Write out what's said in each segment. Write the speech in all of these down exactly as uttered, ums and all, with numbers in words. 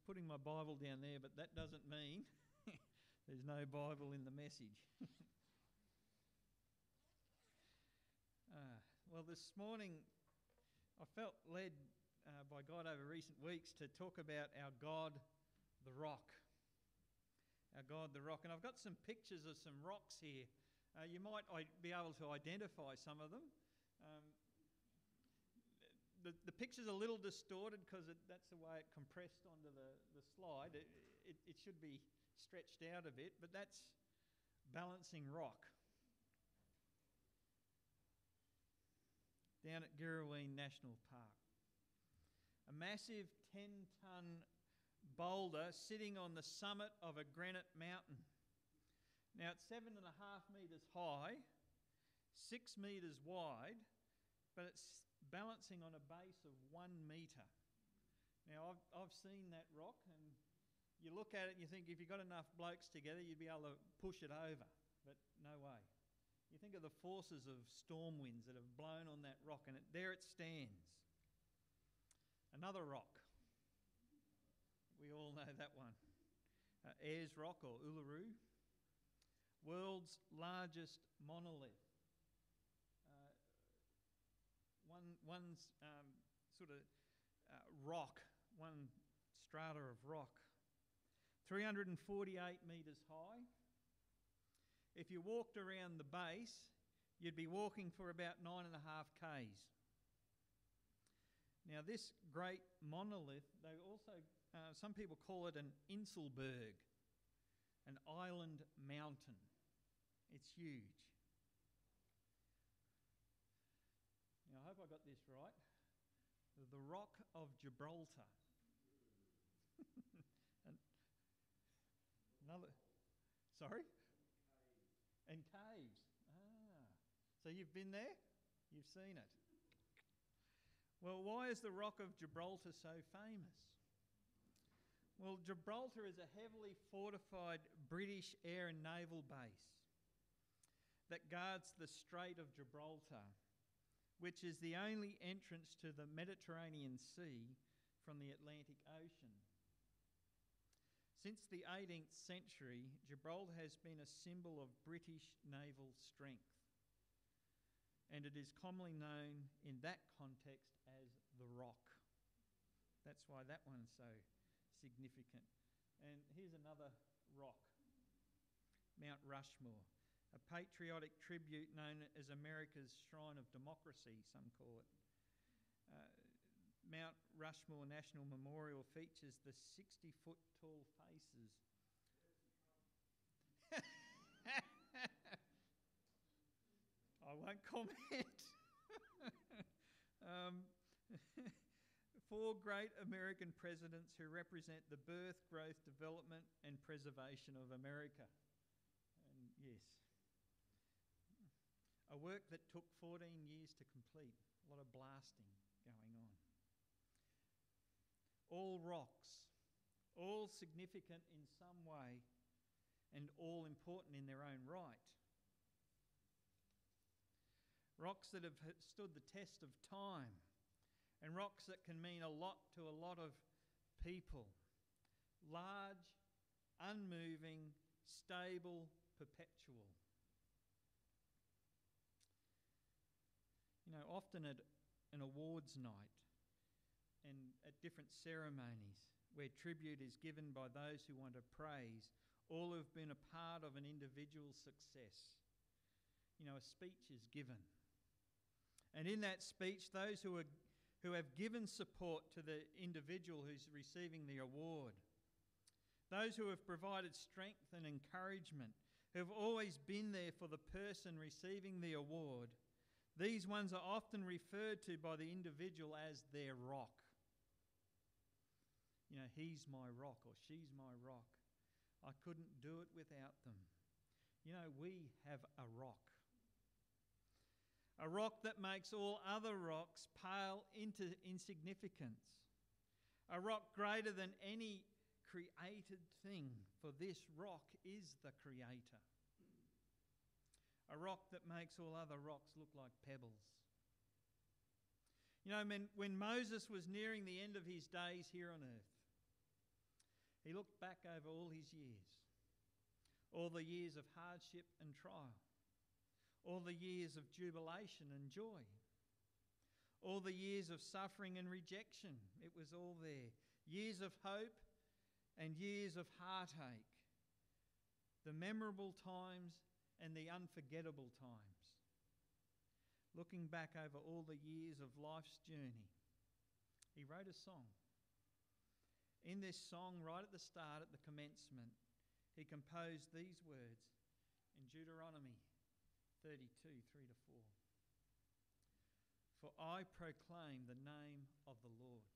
putting my Bible down there, but that doesn't mean there's no Bible in the message. uh, well, this morning I felt led uh, by God over recent weeks to talk about our God, the Rock. Our God, the Rock. And I've got some pictures of some rocks here. Uh, you might be able to identify some of them. Um, the, the picture's a little distorted because that's the way it compressed onto the, the slide. It, it, it should be stretched out a bit, but that's Balancing Rock down at Girrawheen National Park. A massive ten-tonne boulder sitting on the summit of a granite mountain. Now it's seven and a half metres high, six metres wide, but it's balancing on a base of one metre. Now I've, I've seen that rock, and you look at it and you think if you got enough blokes together you'd be able to push it over, but no way. You think of the forces of storm winds that have blown on that rock, and it, there it stands. Another rock. We all know that one. Uh, Ayers Rock, or Uluru. World's largest monolith. Uh, one one's um, sort of uh, rock, one strata of rock. three hundred forty-eight metres high. If you walked around the base, you'd be walking for about nine and a half k's. Now this great monolith, they also, uh, some people call it an Inselberg, an island mountain. It's huge. Now I hope I got this right. The Rock of Gibraltar. and another, sorry? And caves. Ah, so you've been there? You've seen it. Well, why is the Rock of Gibraltar so famous? Well, Gibraltar is a heavily fortified British air and naval base that guards the Strait of Gibraltar, which is the only entrance to the Mediterranean Sea from the Atlantic Ocean. Since the eighteenth century, Gibraltar has been a symbol of British naval strength, and it is commonly known in that context as the Rock. That's why that one's so significant. And here's another rock, Mount Rushmore, a patriotic tribute known as America's Shrine of Democracy, some call it. Uh, Mount Rushmore National Memorial features the sixty-foot tall faces. I won't comment. um, four great American presidents who represent the birth, growth, development and preservation of America. And yes, a work that took fourteen years to complete. A lot of blasting going on. All rocks, all significant in some way and all important in their own right. Rocks that have stood the test of time, and rocks that can mean a lot to a lot of people. Large, unmoving, stable, perpetual. You know, often at an awards night and at different ceremonies where tribute is given by those who want to praise all who have been a part of an individual's success, you know, a speech is given. And in that speech, those who are who have given support to the individual who's receiving the award, those who have provided strength and encouragement, who have always been there for the person receiving the award, these ones are often referred to by the individual as their rock. You know, he's my rock or she's my rock. I couldn't do it without them. You know, we have a rock. A rock that makes all other rocks pale into insignificance. A rock greater than any created thing, for this rock is the Creator. A rock that makes all other rocks look like pebbles. You know, when, when Moses was nearing the end of his days here on earth, He looked back over all his years, all the years of hardship and trial, all the years of jubilation and joy, all the years of suffering and rejection. It was all there. Years of hope and years of heartache. The memorable times and the unforgettable times. Looking back over all the years of life's journey, he wrote a song. In this song, right at the start, at the commencement, he composed these words in Deuteronomy thirty-two, three to four. For I proclaim the name of the Lord.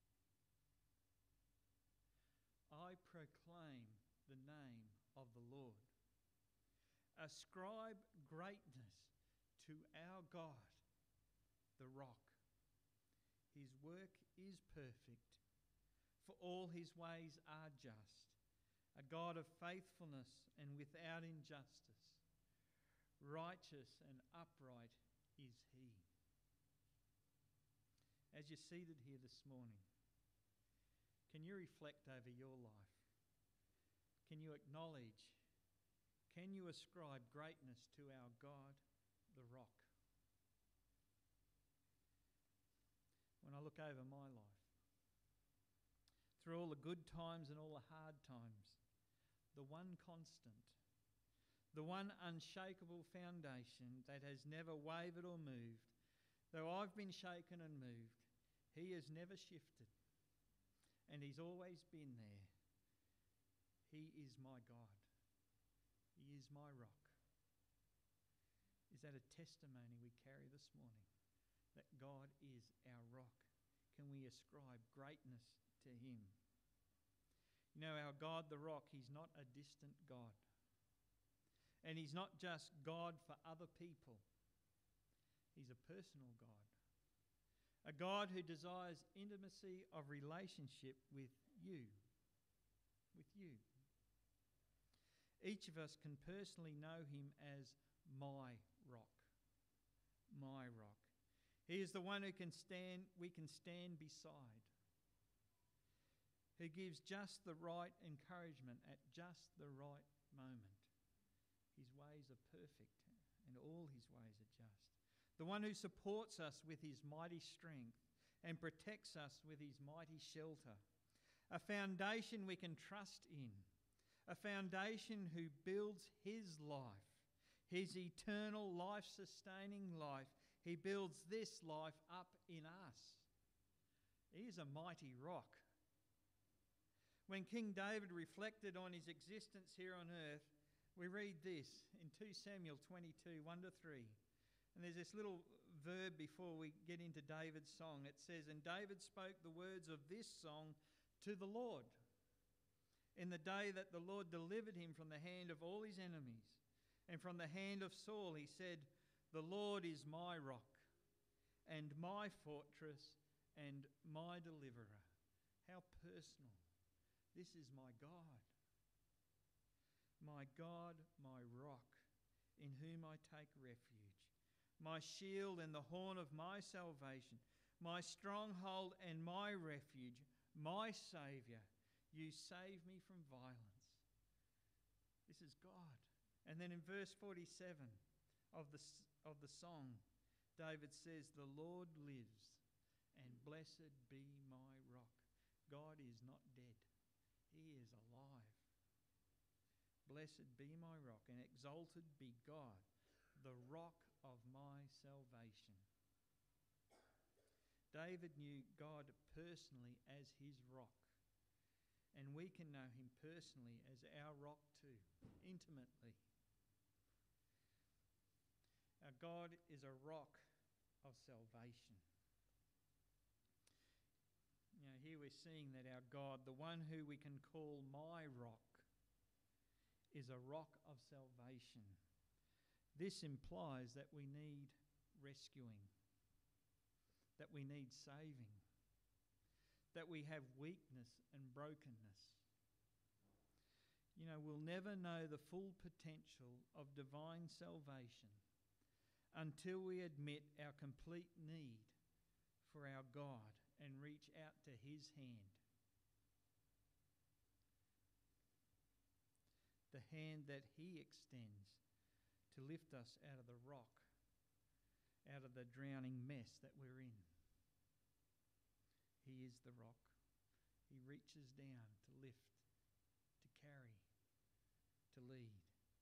I proclaim the name of the Lord. Ascribe greatness to our God, the rock. His work is perfect, for all his ways are just. A God of faithfulness and without injustice. Righteous and upright is he. As you're seated here this morning, can you reflect over your life? Can you acknowledge, can you ascribe greatness to our God, the rock? When I look over my life, through all the good times and all the hard times, the one constant, the one unshakable foundation that has never wavered or moved, though I've been shaken and moved, he has never shifted, and he's always been there. He is my God. He is my rock. Is that a testimony we carry this morning? That God is our rock? Can we ascribe greatness to him? You know, our God, the rock, he's not a distant God. And he's not just God for other people. He's a personal God. A God who desires intimacy of relationship with you. With you. Each of us can personally know him as my rock. My rock. He is the one who can stand, we can stand beside. Who gives just the right encouragement at just the right moment. His ways are perfect and all his ways are just. The one who supports us with his mighty strength and protects us with his mighty shelter. A foundation we can trust in. A foundation who builds his life, his eternal life-sustaining life. He builds this life up in us. He is a mighty rock. When King David reflected on his existence here on earth, we read this in Second Samuel twenty-two, one to three. And there's this little verb before we get into David's song. It says, and David spoke the words of this song to the Lord in the day that the Lord delivered him from the hand of all his enemies and from the hand of Saul. He said, the Lord is my rock and my fortress and my deliverer. How personal. This is my God. My God, my rock, in whom I take refuge. My shield and the horn of my salvation, my stronghold and my refuge, my Saviour. You save me from violence. This is God. And then in verse forty-seven of the, of the song, David says, the Lord lives, and blessed be my rock. God is not dead. He is alive. Blessed be my rock, and exalted be God, the rock of my salvation. David knew God personally as his rock. And we can know him personally as our rock too, intimately. Our God is a rock of salvation. You know, here we're seeing that our God, the one who we can call my rock, is a rock of salvation. This implies that we need rescuing, that we need saving, that we have weakness and brokenness. You know, we'll never know the full potential of divine salvation until we admit our complete need for our God and reach out to his hand. the hand that he extends to lift us out of the rock, out of the drowning mess that we're in. He is the rock. He reaches down to lift, to carry, to lead.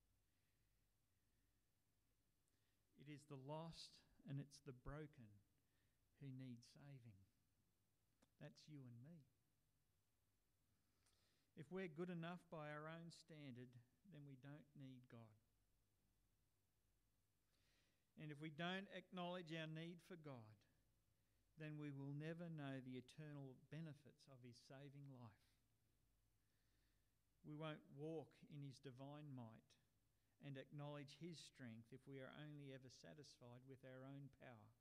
It is the lost and it's the broken who need saving. That's you and me. If we're good enough by our own standard, then we don't need God. And if we don't acknowledge our need for God, then we will never know the eternal benefits of his saving life. We won't walk in his divine might and acknowledge his strength if we are only ever satisfied with our own power.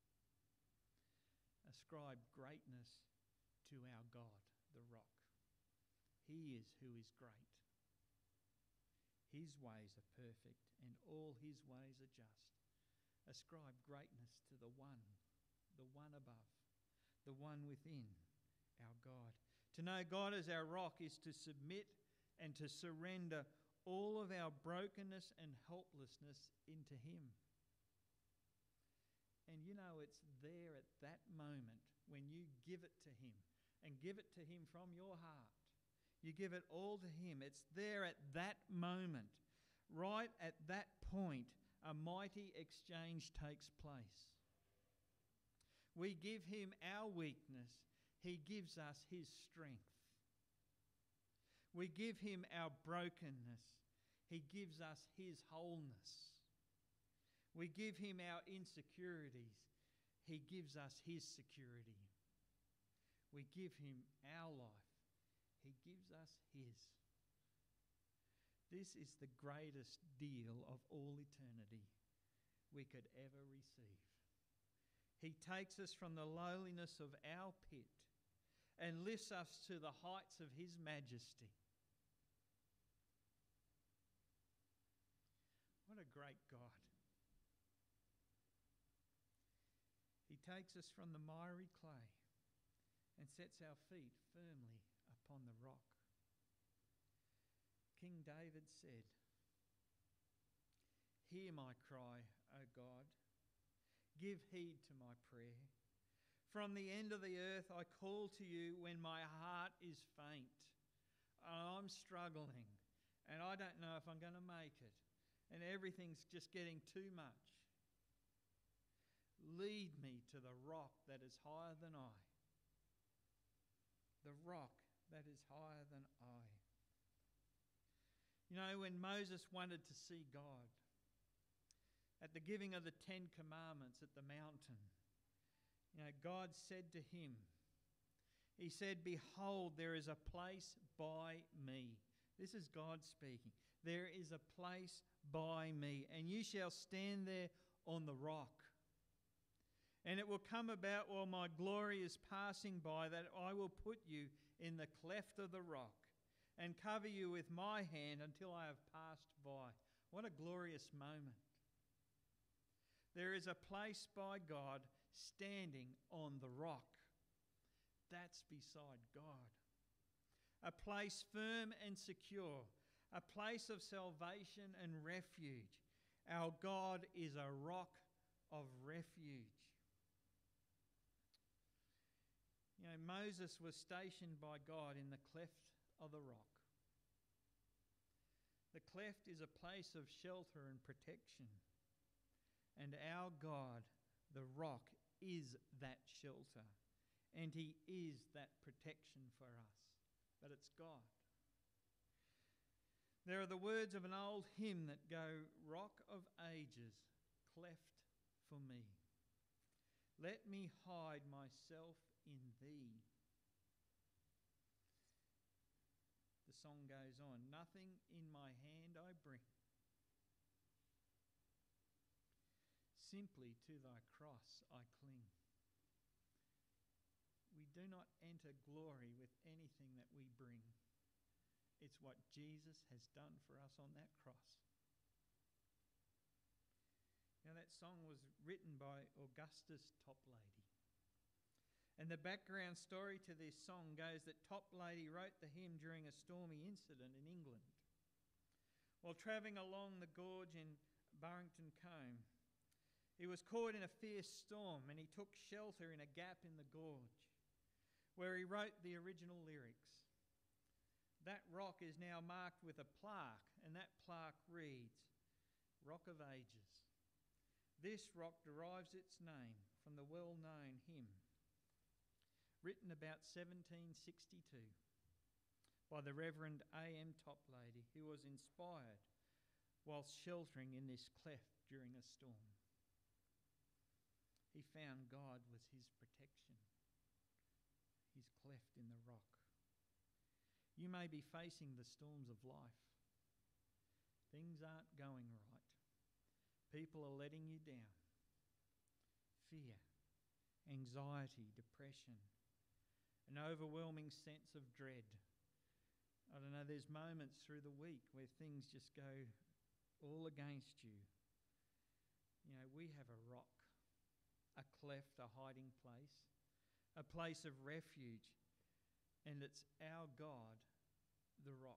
Ascribe greatness to our God, the rock. He is who is great. His ways are perfect and all his ways are just. Ascribe greatness to the one, the one above, the one within, our God. To know God as our rock is to submit and to surrender all of our brokenness and helplessness into him. And you know, it's there at that moment when you give it to him and give it to him from your heart. You give it all to him. It's there at that moment, right at that point, a mighty exchange takes place. We give him our weakness. He gives us his strength. We give him our brokenness. He gives us his wholeness. We give him our insecurities. He gives us his security. We give him our life. He gives us his. This is the greatest deal of all eternity we could ever receive. He takes us from the lowliness of our pit and lifts us to the heights of his majesty. What a great God. He takes us from the miry clay and sets our feet firmly upon the rock. King David said, "Hear my cry, O God. Give heed to my prayer. From the end of the earth I call to you when my heart is faint. I'm struggling and I don't know if I'm going to make it. And everything's just getting too much. Lead me to the rock that is higher than I. The rock that is higher than I." You know, when Moses wanted to see God, at the giving of the Ten Commandments at the mountain, you know, God said to him, he said, "Behold, there is a place by me." This is God speaking. "There is a place by me, and you shall stand there on the rock. And it will come about while my glory is passing by that I will put you in the cleft of the rock and cover you with my hand until I have passed by." What a glorious moment. There is a place by God standing on the rock. That's beside God. A place firm and secure. A place of salvation and refuge. Our God is a rock of refuge. You know, Moses was stationed by God in the cleft of the rock. The cleft is a place of shelter and protection. And our God, the rock, is that shelter. And he is that protection for us. But it's God. There are the words of an old hymn that go, "Rock of ages, cleft for me. Let me hide myself in thee." The song goes on, "Nothing in my hand I bring. Simply to thy cross I cling." We do not enter glory with anything that we bring. It's what Jesus has done for us on that cross. Now, that song was written by Augustus Toplady. And the background story to this song goes that Toplady wrote the hymn during a stormy incident in England. while travelling along the gorge in Barrington Combe. He was caught in a fierce storm and he took shelter in a gap in the gorge where he wrote the original lyrics. That rock is now marked with a plaque, and that plaque reads, Rock of Ages. This rock derives its name from the well-known hymn written about seventeen sixty-two by the Reverend A M Toplady, who was inspired whilst sheltering in this cleft during a storm. He found God was his protection, his cleft in the rock. You may be facing the storms of life. Things aren't going right. People are letting you down. Fear, anxiety, depression, an overwhelming sense of dread. I don't know, there's moments through the week where things just go all against you. You know, we have a rock, a cleft, a hiding place, a place of refuge, and it's our God, the rock.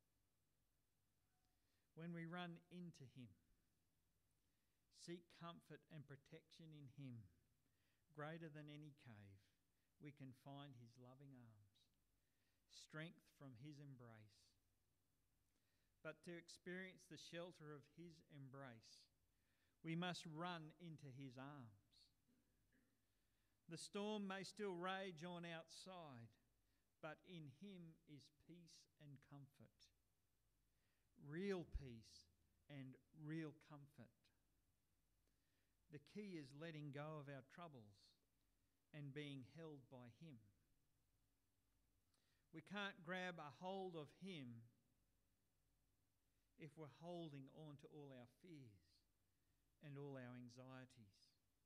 When we run into him, seek comfort and protection in him, greater than any cave, we can find his loving arms, strength from his embrace. But to experience the shelter of his embrace, we must run into his arms. The storm may still rage on outside, but in him is peace and comfort. Real peace and real comfort. The key is letting go of our troubles and being held by him. We can't grab a hold of him if we're holding on to all our fears and all our anxieties.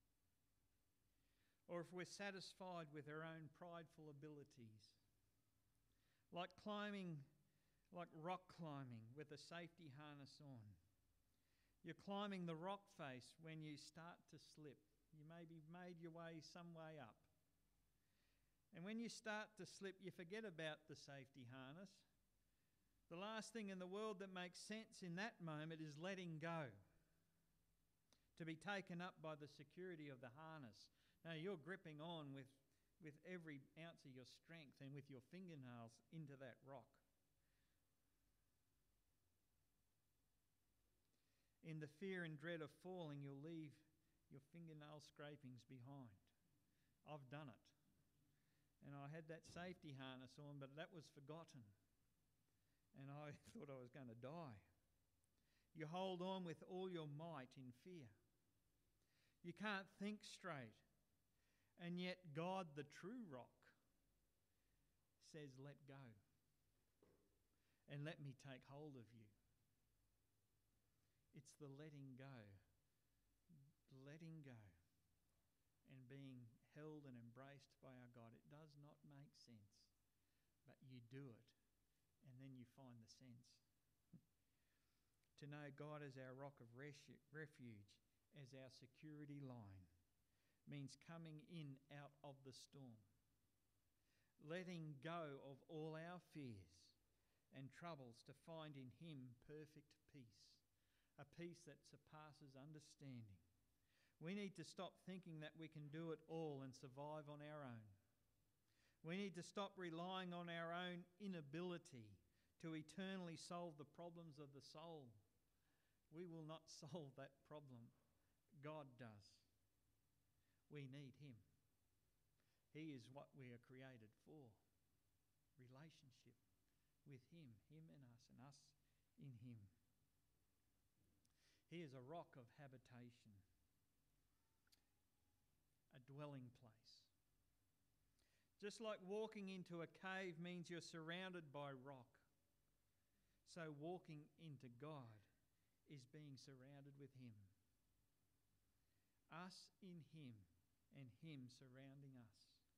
Or if we're satisfied with our own prideful abilities. Like climbing, like rock climbing with a safety harness on. You're climbing the rock face when you start to slip. You maybe made your way some way up. And when you start to slip, you forget about the safety harness. The last thing in the world that makes sense in that moment is letting go. To be taken up by the security of the harness. Now you're gripping on with, with every ounce of your strength and with your fingernails into that rock. In the fear and dread of falling, you'll leave your fingernail scrapings behind. I've done it. And I had that safety harness on, but that was forgotten. And I thought I was going to die. You hold on with all your might in fear. You can't think straight. And yet God, the true rock, says, let go. And let me take hold of you. It's the letting go. Letting go. And being held and embraced by our God. It does not make sense. But you do it. And then you find the sense. To know God as our rock of refuge, as our security line, means coming in out of the storm, letting go of all our fears and troubles to find in him perfect peace, a peace that surpasses understanding. We need to stop thinking that we can do it all and survive on our own. We need to stop relying on our own inability to eternally solve the problems of the soul. We will not solve that problem. God does. We need him. He is what we are created for. Relationship with him, him and us, and us in him. He is a rock of habitation, a dwelling place. Just like walking into a cave means you're surrounded by rock, so walking into God is being surrounded with him. Us in him and him surrounding us.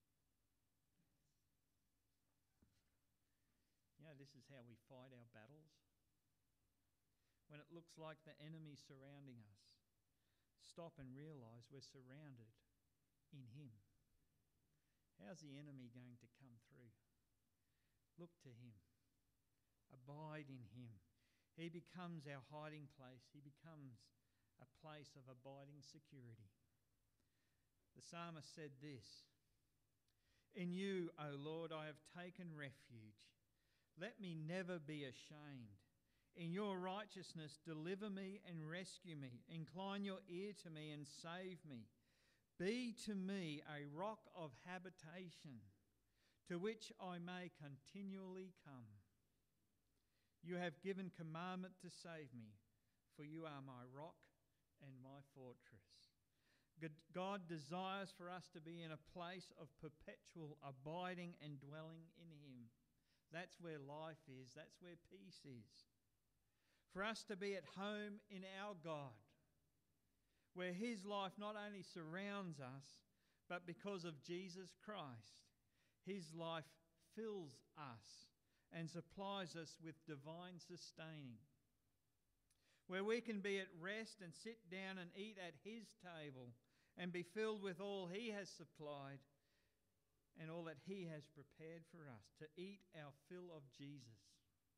You know, this is how we fight our battles. When it looks like the enemy's surrounding us, stop and realise we're surrounded in him. How's the enemy going to come through? Look to him. Abide in him. He becomes our hiding place. He becomes a place of abiding security. The psalmist said this, "In you, O Lord, I have taken refuge. Let me never be ashamed. In your righteousness, deliver me and rescue me. Incline your ear to me and save me. Be to me a rock of habitation, to which I may continually come. You have given commandment to save me, for you are my rock and my fortress." God desires for us to be in a place of perpetual abiding and dwelling in Him. That's where life is. That's where peace is. For us to be at home in our God, where His life not only surrounds us, but because of Jesus Christ, His life fills us and supplies us with divine sustaining. Where we can be at rest and sit down and eat at His table and be filled with all He has supplied and all that He has prepared for us, to eat our fill of Jesus.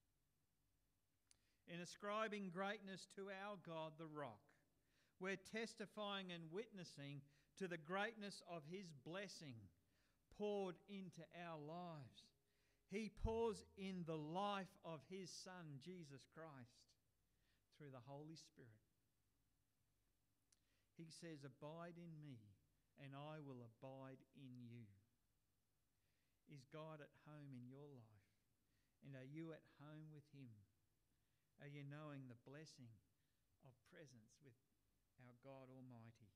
In ascribing greatness to our God, the Rock, we're testifying and witnessing to the greatness of His blessing poured into our lives. He pours in the life of His Son, Jesus Christ, through the Holy Spirit. He says, "Abide in me, and I will abide in you." Is God at home in your life? And are you at home with Him? Are you knowing the blessing of presence with our God Almighty?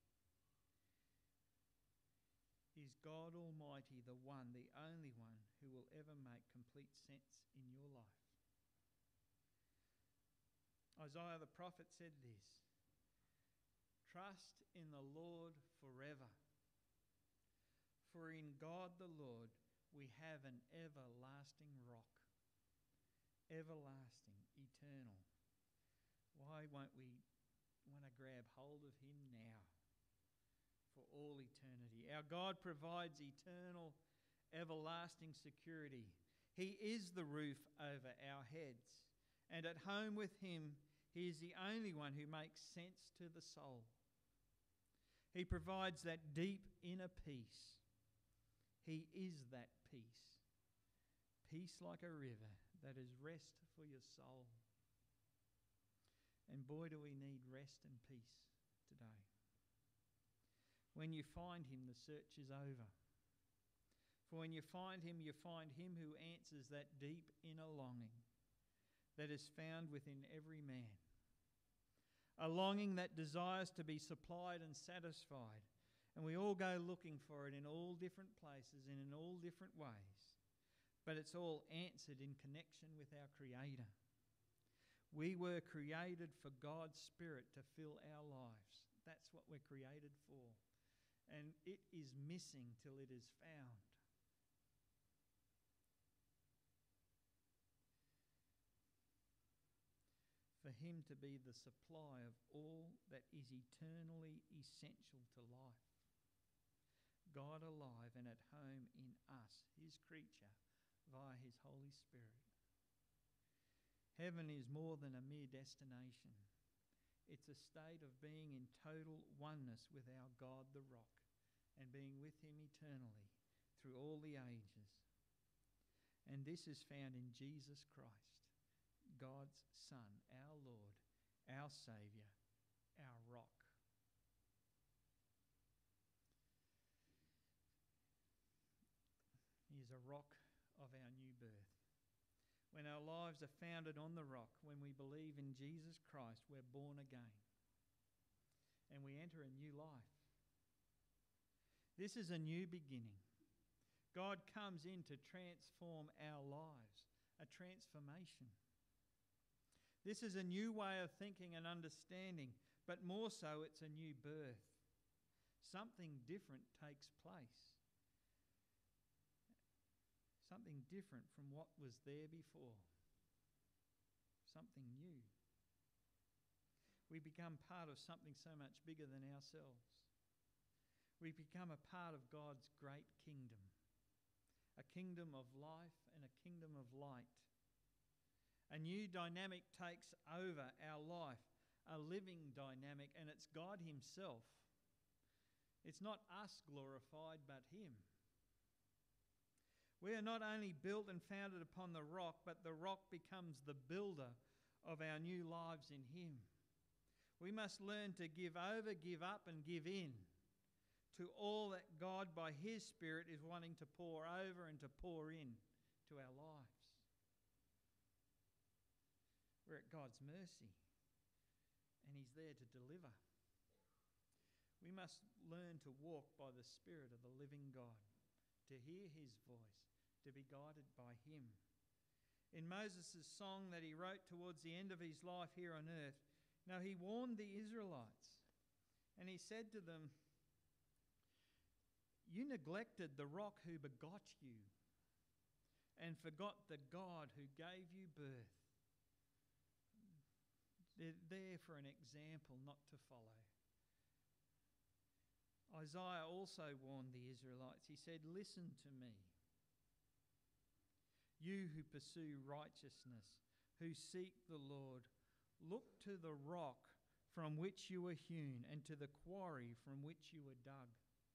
Is God Almighty the one, the only one, who will ever make complete sense in your life? Isaiah the prophet said this, "Trust in the Lord forever, for in God the Lord we have an everlasting rock." Everlasting, eternal. Why won't we want to grab hold of Him now for all eternity? Our God provides eternal, everlasting security. He is the roof over our heads. And at home with Him, He is the only one who makes sense to the soul. He provides that deep inner peace. He is that peace. Peace like a river that is rest for your soul. And boy, do we need rest and peace today. When you find Him, the search is over. For when you find Him, you find Him who answers that deep inner longing that is found within every man. A longing that desires to be supplied and satisfied. And we all go looking for it in all different places and in all different ways. But it's all answered in connection with our Creator. We were created for God's Spirit to fill our lives. That's what we're created for. And it is missing till it is found. For Him to be the supply of all that is eternally essential to life. God alive and at home in us, His creature, via His Holy Spirit. Heaven is more than a mere destination. It's a state of being in total oneness with our God the Rock and being with Him eternally through all the ages. And this is found in Jesus Christ, God's Son, our Lord, our Saviour, our Rock. He is a rock of our new birth. When our lives are founded on the rock, when we believe in Jesus Christ, we're born again. And we enter a new life. This is a new beginning. God comes in to transform our lives, a transformation. This is a new way of thinking and understanding, but more so, it's a new birth. Something different takes place. Something different from what was there before. Something new. We become part of something so much bigger than ourselves. We become a part of God's great kingdom. A kingdom of life and a kingdom of light. A new dynamic takes over our life, a living dynamic, and it's God Himself. It's not us glorified, but Him. We are not only built and founded upon the rock, but the rock becomes the builder of our new lives in Him. We must learn to give over, give up, and give in to all that God, by His Spirit, is wanting to pour over and to pour in to our lives. We're at God's mercy, and He's there to deliver. We must learn to walk by the Spirit of the living God, to hear His voice, to be guided by Him. In Moses' song that he wrote towards the end of his life here on earth, now he warned the Israelites, and he said to them, "You neglected the rock who begot you, and forgot the God who gave you birth." They're there for an example not to follow. Isaiah also warned the Israelites. He said, "Listen to me, you who pursue righteousness, who seek the Lord. Look to the rock from which you were hewn, and to the quarry from which you were dug."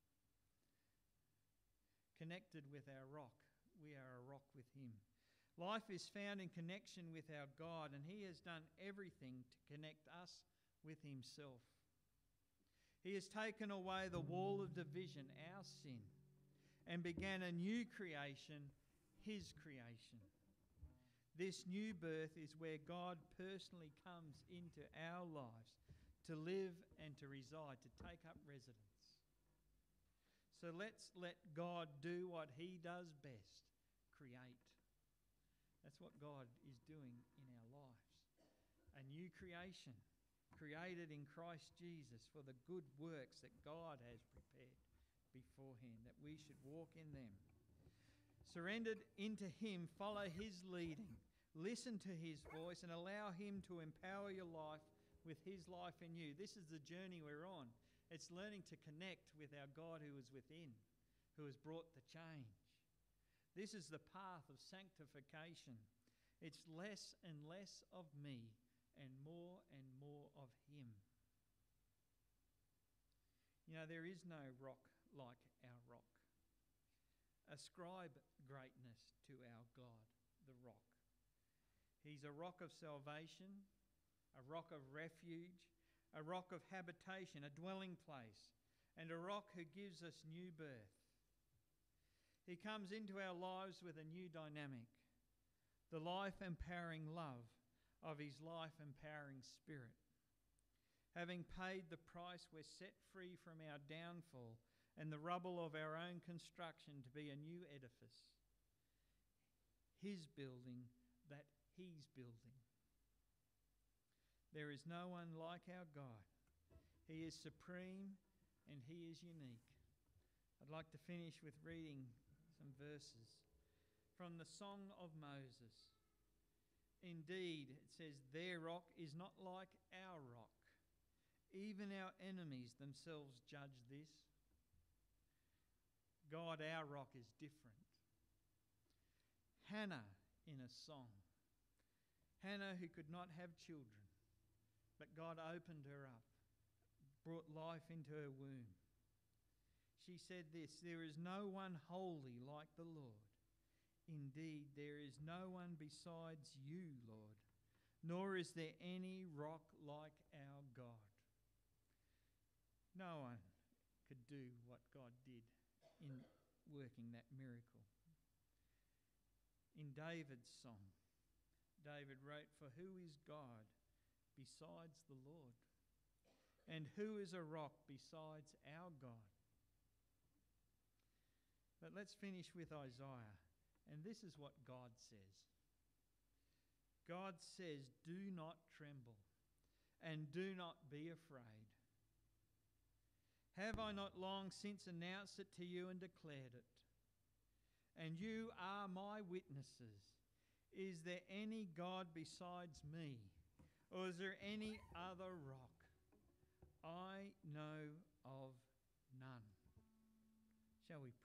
Connected with our rock, we are a rock with Him. Life is found in connection with our God, and He has done everything to connect us with Himself. He has taken away the wall of division, our sin, and began a new creation, His creation. This new birth is where God personally comes into our lives to live and to reside, to take up residence. So let's let God do what He does best, create. That's what God is doing in our lives. A new creation, created in Christ Jesus for the good works that God has prepared beforehand, that we should walk in them. Surrendered into Him, follow His leading, listen to His voice, and allow Him to empower your life with His life in you. This is the journey we're on. It's learning to connect with our God who is within, who has brought the change. This is the path of sanctification. It's less and less of me and more and more of Him. You know, there is no rock like our rock. Ascribe greatness to our God, the rock. He's a rock of salvation, a rock of refuge, a rock of habitation, a dwelling place, and a rock who gives us new birth. He comes into our lives with a new dynamic, the life-empowering love of His life-empowering Spirit. Having paid the price, we're set free from our downfall and the rubble of our own construction to be a new edifice, His building that He's building. There is no one like our God. He is supreme and He is unique. I'd like to finish with reading some verses from the Song of Moses. Indeed, it says, their rock is not like our rock. Even our enemies themselves judge this. God, our rock, is different. Hannah in a song. Hannah, who could not have children, but God opened her up, brought life into her womb. She said this, there is no one holy like the Lord. Indeed, there is no one besides you, Lord, nor is there any rock like our God. No one could do what God did in working that miracle. In David's song, David wrote, "For who is God besides the Lord? And who is a rock besides our God?" But let's finish with Isaiah. And this is what God says. God says, do not tremble and do not be afraid. Have I not long since announced it to you and declared it? And you are my witnesses. Is there any God besides me? Or is there any other rock? I know of none. Shall we